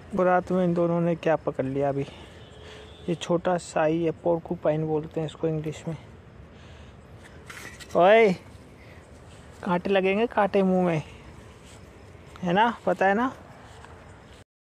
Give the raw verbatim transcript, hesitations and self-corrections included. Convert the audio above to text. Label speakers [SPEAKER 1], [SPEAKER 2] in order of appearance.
[SPEAKER 1] और रात में इन दोनों ने क्या पकड़ लिया अभी। ये छोटा साई है, पोर्कूपाइन बोलते हैं इसको इंग्लिश में। ओए कांटे लगेंगे, कांटे मुंह में, है ना, पता है ना।